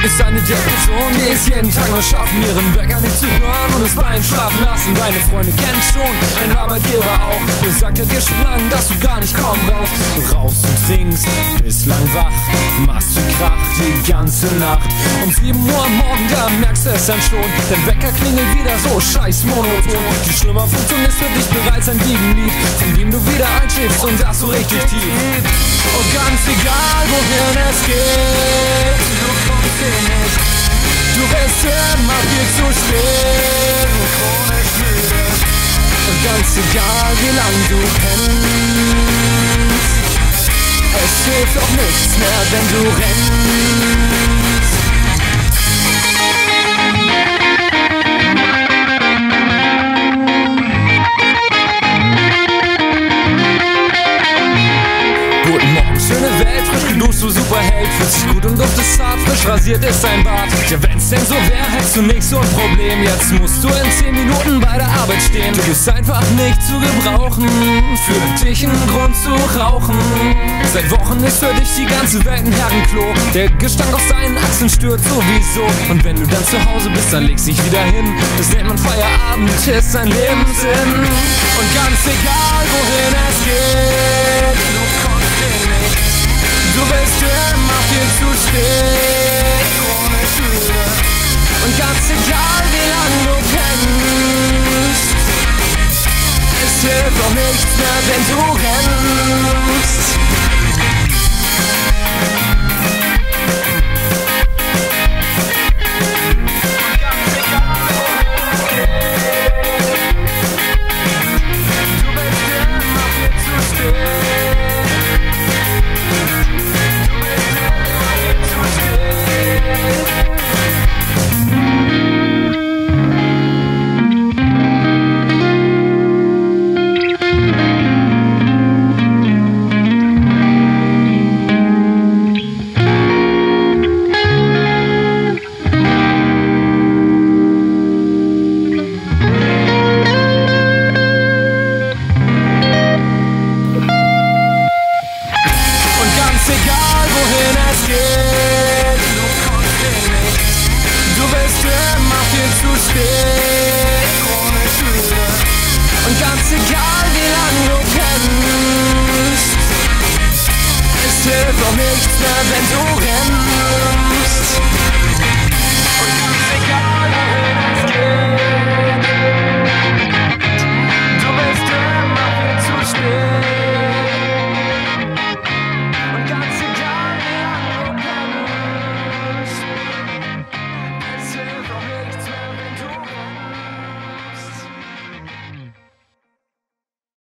bist eine der Personen, die es jeden Tag nur schaffen, ihren Wecker nicht zu hören und es beim Schlafen lassen. Deine Freunde kennen schon, dein Arbeitgeber auch. Der sagt ja dir schon lang, dass du gar nicht kaum brauchst. Du rauchst und trinkst, bist lang wach, machst du Krach die ganze Nacht. Um 7 Uhr am Morgen, da merkst du es dann schon. Dein Wecker klingelt wieder so scheiß monoton. Die Schlummerfunktion ist für dich bereits ein Wiegenlied, von dem du wieder einschläfst und das so richtig tief. Und ganz egal, wohin es geht, du kommst hier nicht. Du bist immer viel zu spät, chronisch müde. Und ganz egal, wie lang du pennst, es hilft auch nichts mehr, wenn du rennst. Guten Morgen, schöne Welt, frisch geduscht, du Superheld. Fühlst dich gut und duftest zart, frisch rasiert ist dein Bart. Ja, wenn's denn so wär, hättest du nix so ein Problem. Jetzt musst du in 10 Minuten bei der Arbeit stehen. Du bist einfach nicht zu gebrauchen, für dich ein Grund zu rauchen. Seit Wochen ist für dich die ganze Welt ein Herrenklo. Der Gestank aus deinen Achseln stört sowieso. Und wenn du dann zu Hause bist, dann legst dich wieder hin. Das nennt man Feierabend, ist dein Lebenssinn. Und ganz egal, wohin es geht, du bist immer viel zu spät, chronisch müde. Und ganz egal, wie lang du kennst, es hilft doch nichts mehr, wenn du rennst. Du bist immer viel zu spät. Egal wohin es geht, du kommst hier nicht. Du bist immer viel zu spät, chronisch müde. Und ganz egal wie lang du kennst, es hilft doch nichts mehr, wenn du rennst. Und